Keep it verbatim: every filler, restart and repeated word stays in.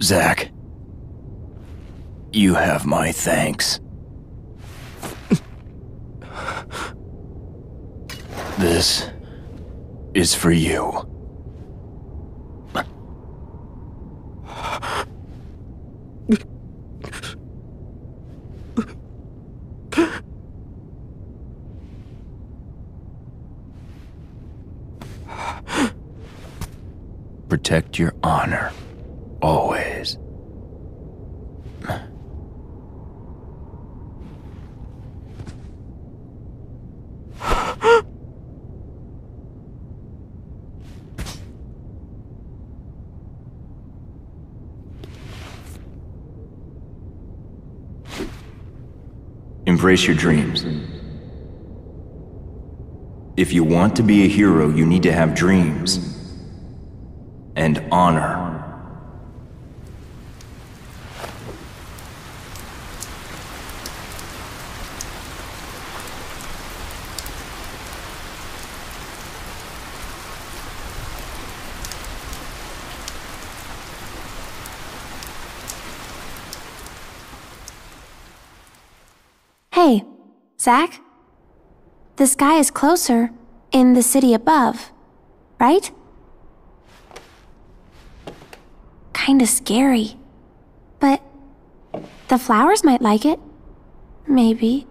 Zack, you have my thanks. This is for you. Protect your honor, always. Embrace your dreams. If you want to be a hero, you need to have dreams and honor. Hey, Zack? The sky is closer in the city above, right? Kinda scary. But the flowers might like it. Maybe.